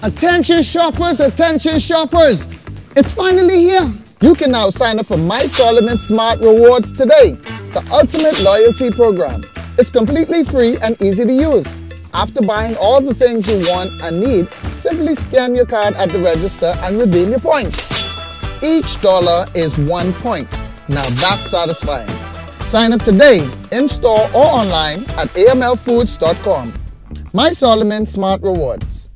Attention shoppers, attention shoppers! It's finally here! You can now sign up for MySolomon's Smart Rewards today, the ultimate loyalty program. It's completely free and easy to use. After buying all the things you want and need, simply scan your card at the register and redeem your points. Each dollar is 1 point. Now that's satisfying. Sign up today, in-store or online at amlfoods.com. MySolomon's Smart Rewards.